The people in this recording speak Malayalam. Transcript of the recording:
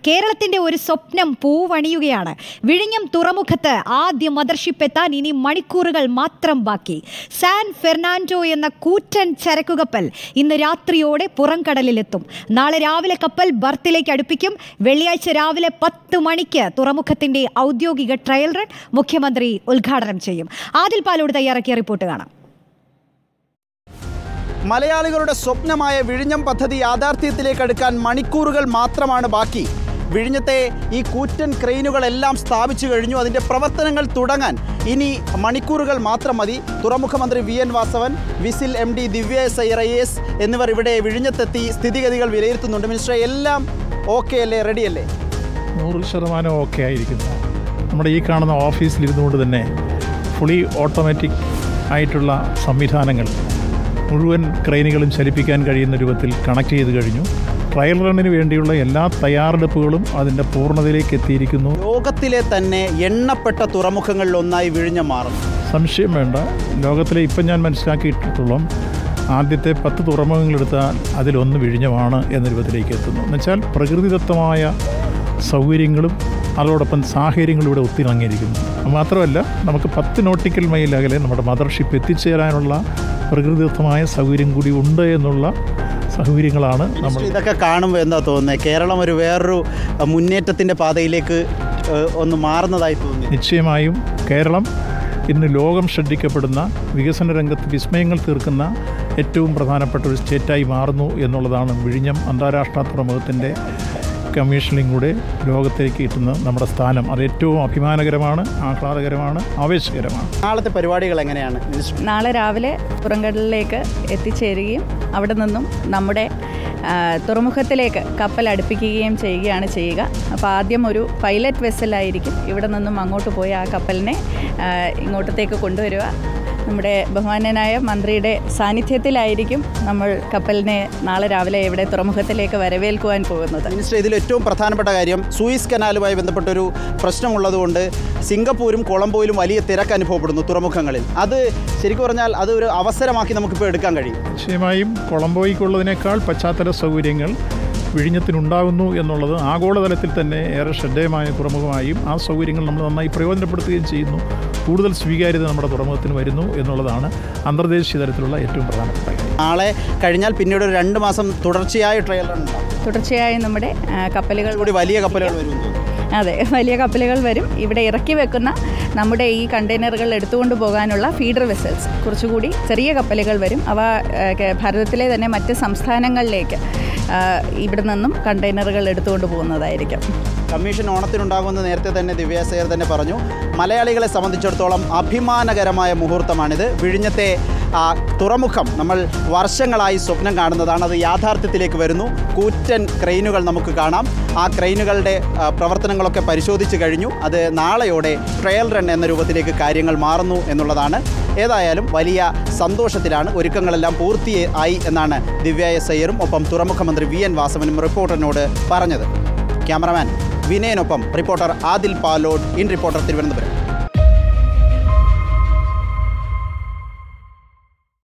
കേരളത്തിന്റെ ഒരു സ്വപ്നം പൂവണിയുകയാണ്. വിഴിഞ്ഞം തുറമുഖത്ത് ആദ്യ മദർഷിപ്പ് എത്താൻ ഇനി മണിക്കൂറുകൾ മാത്രം ബാക്കി. സാൻ ഫെർണാൻഡോ എന്ന കൂറ്റൻ ചരക്കുകപ്പൽ ഇന്ന് രാത്രിയോടെ പുറംകടലിലെത്തും. നാളെ രാവിലെ കപ്പൽ ബർത്തിലേക്ക് അടുപ്പിക്കും. വെള്ളിയാഴ്ച രാവിലെ 10 മണിക്ക് തുറമുഖത്തിന്റെ ഔദ്യോഗിക ട്രയൽ റൺ മുഖ്യമന്ത്രി ഉദ്ഘാടനം ചെയ്യും. ആദിൽ പാലോട് തയ്യാറാക്കിയ റിപ്പോർട്ട് കാണാം. മലയാളികളുടെ സ്വപ്നമായ വിഴിഞ്ഞം പദ്ധതി യാഥാർത്ഥ്യത്തിലേക്ക് അടുക്കാൻ മണിക്കൂറുകൾ മാത്രമാണ് ബാക്കി. വിഴിഞ്ഞത്തെ ഈ കൂറ്റൻ ക്രെയിനുകളെല്ലാം സ്ഥാപിച്ചു കഴിഞ്ഞു. അതിൻ്റെ പ്രവർത്തനങ്ങൾ തുടങ്ങാൻ ഇനി മണിക്കൂറുകൾ മാത്രം മതി. തുറമുഖ മന്ത്രി VN Vasavan, VISL MD Divya IAS എന്നിവർ ഇവിടെ വിഴിഞ്ഞത്തെത്തി സ്ഥിതിഗതികൾ വിലയിരുത്തുന്നുണ്ട്. മിനിസ്റ്റർ, എല്ലാം ഓക്കെ അല്ലേ, റെഡി അല്ലേ? 100% ഓക്കെ ആയിരിക്കുന്നു. നമ്മുടെ ഈ കാണുന്ന ഓഫീസിലിരുന്നുകൊണ്ട് തന്നെ ഫുള്ളി ഓട്ടോമാറ്റിക് ആയിട്ടുള്ള സംവിധാനങ്ങൾ മുഴുവൻ ക്രെയിനുകളും ചലിപ്പിക്കാൻ കഴിയുന്ന രൂപത്തിൽ കണക്ട് ചെയ്ത് കഴിഞ്ഞു. ട്രയൽ റണ്ണിന് വേണ്ടിയുള്ള എല്ലാ തയ്യാറെടുപ്പുകളും അതിൻ്റെ പൂർണ്ണതയിലേക്ക് എത്തിയിരിക്കുന്നു. ലോകത്തിലെ തന്നെ എണ്ണപ്പെട്ട തുറമുഖങ്ങളിലൊന്നായി വിഴിഞ്ഞം മാറും, സംശയം വേണ്ട. ലോകത്തിലെ ഇപ്പം ഞാൻ മനസ്സിലാക്കിയിട്ടുള്ളതും ആദ്യത്തെ 10 തുറമുഖങ്ങളെടുത്താൽ അതിലൊന്ന് വിഴിഞ്ഞമാണ് എന്ന രൂപത്തിലേക്ക് എത്തുന്നു. എന്നുവെച്ചാൽ പ്രകൃതിദത്തമായ സൗകര്യങ്ങളും അതോടൊപ്പം സാഹചര്യങ്ങളും ഇവിടെ ഒത്തിണങ്ങിയിരിക്കുന്നു. മാത്രമല്ല, നമുക്ക് 10 നോട്ടിക്കൽ മൈൽ അകലെ നമ്മുടെ മദർഷിപ്പ് എത്തിച്ചേരാനുള്ള പ്രകൃതിദത്തമായ സൗകര്യം കൂടി ഉണ്ട് എന്നുള്ള സൗകര്യങ്ങളാണ് നമ്മൾ. ഇതൊക്കെ കാണുമ്പോൾ എന്താ തോന്നുന്നത്? കേരളം ഒരു വേറൊരു മുന്നേറ്റത്തിൻ്റെ പാതയിലേക്ക് ഒന്ന് മാറുന്നതായി തോന്നി. നിശ്ചയമായും കേരളം ഇന്ന് ലോകം ശ്രദ്ധിക്കപ്പെടുന്ന വികസന രംഗത്ത് വിസ്മയങ്ങൾ തീർക്കുന്ന ഏറ്റവും പ്രധാനപ്പെട്ട ഒരു സ്റ്റേറ്റായി മാറുന്നു എന്നുള്ളതാണ് വിഴിഞ്ഞം അന്താരാഷ്ട്ര തുറമുഖത്തിൻ്റെ കമ്മീഷനിലൂടെ ലോകത്തേക്ക് കിട്ടുന്ന നമ്മുടെ സ്ഥാനം. അത് ഏറ്റവും അഭിമാനകരമാണ്, ആഹ്ലാദകരമാണ്, ആവേശകരമാണ്. നാളത്തെ പരിപാടികൾ എങ്ങനെയാണ്? നാളെ രാവിലെ പുറംകടലിലേക്ക് എത്തിച്ചേരുകയും അവിടെ നിന്നും നമ്മുടെ തുറമുഖത്തിലേക്ക് കപ്പൽ അടുപ്പിക്കുകയും ചെയ്യുക. അപ്പോൾ ആദ്യം ഒരു പൈലറ്റ് വെസലായിരിക്കും ഇവിടെ നിന്നും അങ്ങോട്ട് പോയി ആ കപ്പലിനെ ഇങ്ങോട്ടത്തേക്ക് കൊണ്ടുവരിക. നമ്മുടെ ബഹുമാന്യനായ മന്ത്രിയുടെ സാന്നിധ്യത്തിലായിരിക്കും നമ്മൾ കപ്പലിനെ നാളെ രാവിലെ ഇവിടെ തുറമുഖത്തിലേക്ക് വരവേൽക്കുവാൻ പോകുന്നത്. മിനിസ്റ്റർ, ഇതിൽ ഏറ്റവും പ്രധാനപ്പെട്ട കാര്യം സൂയിസ് കനാലുമായി ബന്ധപ്പെട്ടൊരു പ്രശ്നമുള്ളതുകൊണ്ട് സിംഗപ്പൂരും കൊളംബോയിലും വലിയ തിരക്ക് അനുഭവപ്പെടുന്നു തുറമുഖങ്ങളിൽ. അത് ശരിക്കും പറഞ്ഞാൽ അത് ഒരു അവസരമാക്കി നമുക്കിപ്പോൾ എടുക്കാൻ കഴിയും. നിശ്ചയമായും കൊളംബോയ്ക്കുള്ളതിനേക്കാൾ പശ്ചാത്തല സൗകര്യങ്ങൾ വിഴിഞ്ഞത്തിനുണ്ടാകുന്നു എന്നുള്ളത് ആഗോളതലത്തിൽ തന്നെ ഏറെ ശ്രദ്ധേയമായ തുറമുഖമായും ആ സൗകര്യങ്ങൾ നമ്മൾ നന്നായി പ്രയോജനപ്പെടുത്തുകയും ചെയ്യുന്നു. കൂടുതൽ സ്വീകാര്യത നമ്മുടെ തുറമുഖത്തിന് വരുന്നു എന്നുള്ളതാണ് അന്തർദേശീയ തലത്തിലുള്ള ഏറ്റവും പ്രധാനപ്പെട്ട കാര്യം. നാളെ കഴിഞ്ഞാൽ പിന്നീട് ഒരു 2 മാസം തുടർച്ചയായ ട്രയൽ റൺ ഉണ്ടാകും. തുടർച്ചയായി നമ്മുടെ കപ്പലുകൾ കൂടി വലിയ കപ്പലുകൾ വരും. അതെ, വലിയ കപ്പലുകൾ വരും. ഇവിടെ ഇറക്കി വെക്കുന്ന നമ്മുടെ ഈ കണ്ടെയ്നറുകൾ എടുത്തുകൊണ്ട് പോകാനുള്ള ഫീഡർ വെസൽസ്, കുറച്ചുകൂടി ചെറിയ കപ്പലുകൾ വരും. അവ ഭാരതത്തിലെ തന്നെ മറ്റ് സംസ്ഥാനങ്ങളിലേക്ക് ഇവിടെ നിന്നും കണ്ടെയ്നറുകൾ എടുത്തുകൊണ്ട് പോകുന്നതായിരിക്കും. കമ്മീഷൻ ഓണത്തിനുണ്ടാകുമെന്ന് നേരത്തെ തന്നെ ദിവ്യ IAS തന്നെ പറഞ്ഞു. മലയാളികളെ സംബന്ധിച്ചിടത്തോളം അഭിമാനകരമായ മുഹൂർത്തമാണിത്. വിഴിഞ്ഞത്തെ തുറമുഖം നമ്മൾ വർഷങ്ങളായി സ്വപ്നം കാണുന്നതാണ്. അത് യാഥാർത്ഥ്യത്തിലേക്ക് വരുന്നു. കൂറ്റൻ ക്രെയിനുകൾ നമുക്ക് കാണാം. ആ ക്രെയിനുകളുടെ പ്രവർത്തനങ്ങളൊക്കെ പരിശോധിച്ച് കഴിഞ്ഞു. അത് നാളെയോടെ ട്രയൽ റൺ എന്ന രൂപത്തിലേക്ക് കാര്യങ്ങൾ മാറുന്നു എന്നുള്ളതാണ്. ഏതായാലും വലിയ സന്തോഷത്തിലാണ്. ഒരുക്കങ്ങളെല്ലാം പൂർത്തിയായി എന്നാണ് ദിവ്യ IAS ഒപ്പം തുറമുഖ മന്ത്രി VN വാസവനും റിപ്പോർട്ടറിനോട് പറഞ്ഞത്. ക്യാമറമാൻ വിനയനൊപ്പം reporter Adil Palode, in Reporter, Thiruvananthapuram.